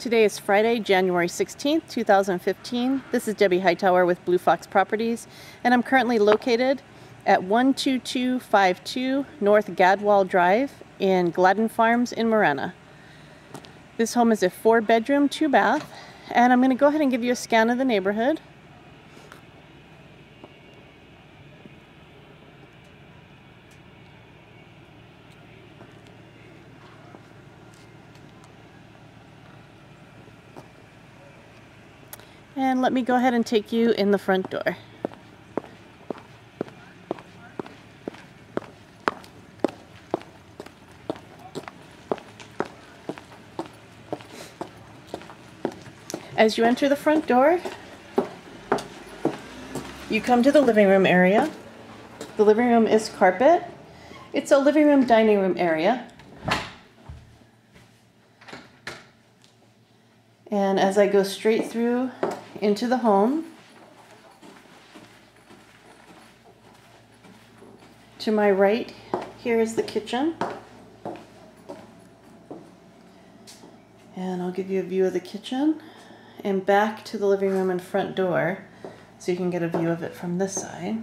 Today is Friday, January 16th, 2015. This is Debbie Hightower with Blue Fox Properties, and I'm currently located at 12252 North Gadwall Drive in Gladden Farms in Marana. This home is a 4-bedroom, 2-bath, and I'm going to go ahead and give you a scan of the neighborhood. And let me go ahead and take you in the front door. As you enter the front door, you come to the living room area. The living room is carpet. It's a living room, dining room area. And as I go straight through into the home, to my right, here is the kitchen. And I'll give you a view of the kitchen. And back to the living room and front door, so you can get a view of it from this side.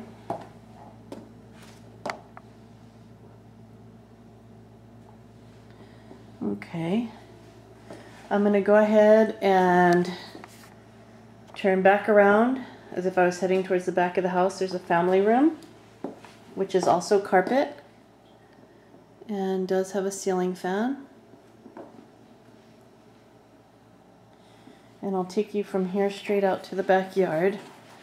Okay. I'm going to go ahead and turn back around as if I was heading towards the back of the house. There's a family room, which is also carpet and does have a ceiling fan. And I'll take you from here straight out to the backyard.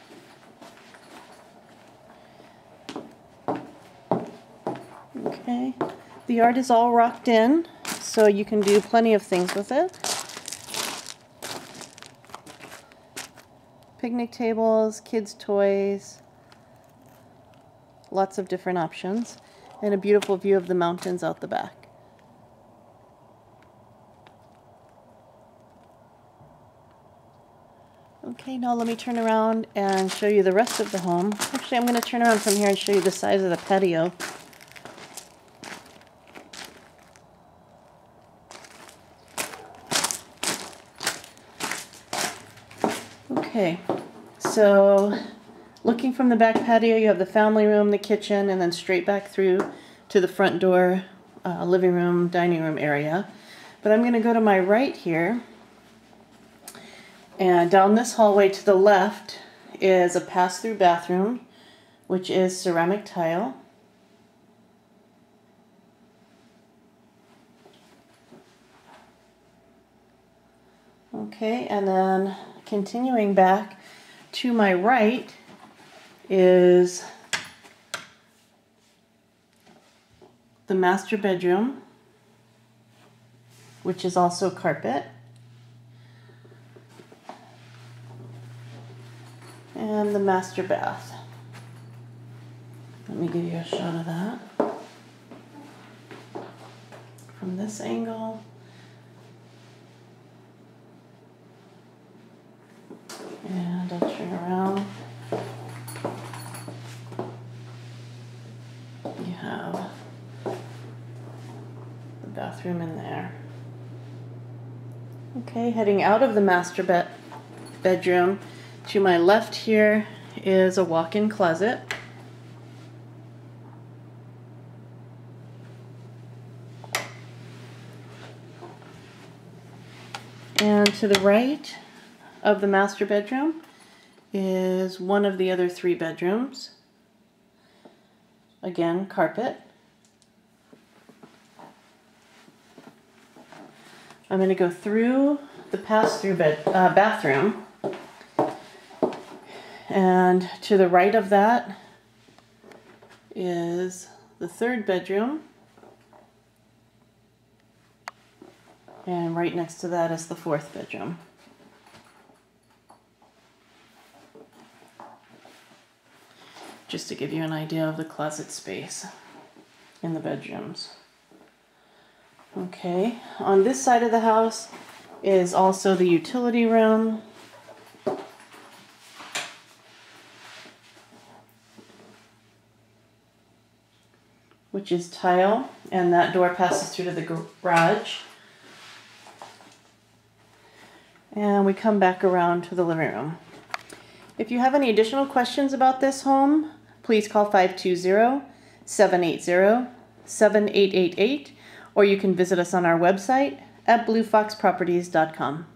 Okay, the yard is all rocked in, so you can do plenty of things with it. Picnic tables, kids' toys, lots of different options, and a beautiful view of the mountains out the back. Okay, now let me turn around and show you the rest of the home. Actually, I'm going to turn around from here and show you the size of the patio. Okay, so looking from the back patio, you have the family room, the kitchen, and then straight back through to the front door, living room, dining room area. But I'm going to go to my right here. And down this hallway to the left is a pass-through bathroom, which is ceramic tile. Okay, and then continuing back to my right is the master bedroom, which is also carpet. And the master bath. Let me give you a shot of that from this angle. And I'll turn around. You have the bathroom in there. Okay, heading out of the master bedroom, to my left here is a walk-in closet. And to the right of the master bedroom is one of the other 3 bedrooms. Again, carpet. I'm going to go through the pass-through bathroom. And to the right of that is the 3rd bedroom. And right next to that is the 4th bedroom. Just to give you an idea of the closet space in the bedrooms. Okay, on this side of the house is also the utility room. Which is tile, and that door passes through to the garage. And we come back around to the living room. If you have any additional questions about this home, please call 520-780-7888, or you can visit us on our website at bluefoxproperties.com.